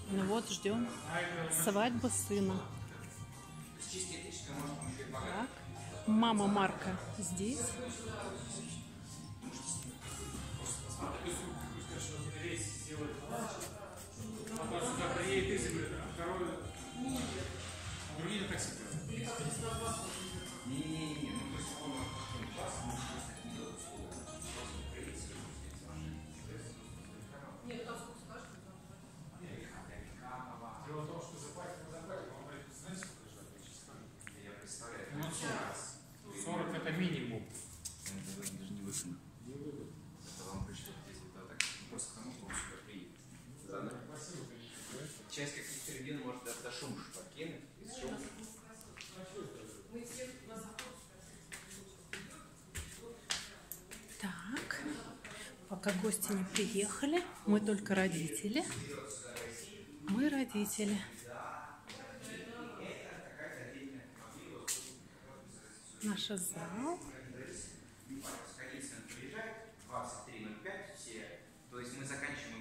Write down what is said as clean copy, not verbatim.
Ну вот, ждем свадьбы сына. Так. Мама Марка здесь. Дело в том, что заплатить на заплате, он говорит, знаете, сколько ждать? Я представляю. Ну, 40. 40 это минимум. Это даже не выгодно. Это вам пришло здесь вот так. Просто кому он сюда приедет. Часть каких-то регионов может до Шумш покинуть. Из Шумш. Так, пока гости не приехали, мы только родители. Мы родители. Наш зал. 23:05 все. То есть мы заканчиваем